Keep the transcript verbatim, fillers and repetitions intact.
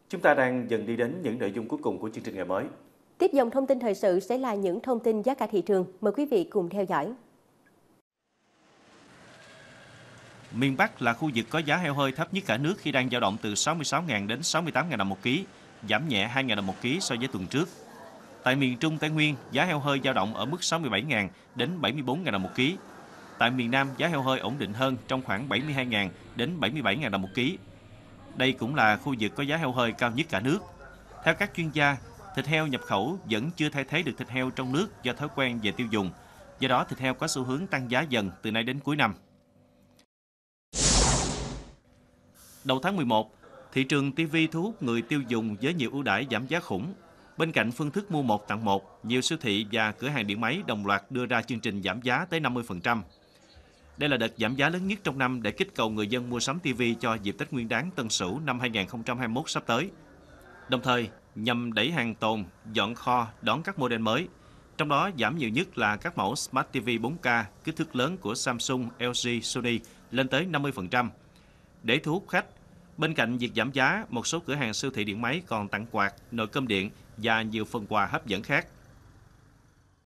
Chúng ta đang dần đi đến những nội dung cuối cùng của chương trình ngày mới. Tiếp dòng thông tin thời sự sẽ là những thông tin giá cả thị trường. Mời quý vị cùng theo dõi. Miền Bắc là khu vực có giá heo hơi thấp nhất cả nước khi đang dao động từ sáu mươi sáu nghìn đến sáu mươi tám nghìn đồng một ký, giảm nhẹ hai nghìn đồng một ký so với tuần trước. Tại miền Trung Tây Nguyên, giá heo hơi dao động ở mức sáu mươi bảy nghìn đến bảy mươi bốn nghìn đồng một ký. Tại miền Nam, giá heo hơi ổn định hơn trong khoảng bảy mươi hai nghìn đến bảy mươi bảy nghìn đồng một ký. Đây cũng là khu vực có giá heo hơi cao nhất cả nước. Theo các chuyên gia, thịt heo nhập khẩu vẫn chưa thay thế được thịt heo trong nước do thói quen về tiêu dùng. Do đó, thịt heo có xu hướng tăng giá dần từ nay đến cuối năm. Đầu tháng mười một, thị trường ti vi thu hút người tiêu dùng với nhiều ưu đãi giảm giá khủng. Bên cạnh phương thức mua một tặng một, nhiều siêu thị và cửa hàng điện máy đồng loạt đưa ra chương trình giảm giá tới năm mươi phần trăm. Đây là đợt giảm giá lớn nhất trong năm để kích cầu người dân mua sắm ti vi cho dịp Tết Nguyên đán Tân Sửu năm hai nghìn không trăm hai mươi mốt sắp tới. Đồng thời, nhằm đẩy hàng tồn, dọn kho, đón các model mới. Trong đó giảm nhiều nhất là các mẫu Smart ti vi bốn K kích thước lớn của Samsung, lờ giê, Sony lên tới năm mươi phần trăm. Để thu hút khách, bên cạnh việc giảm giá, một số cửa hàng siêu thị điện máy còn tặng quạt, nồi cơm điện và nhiều phần quà hấp dẫn khác.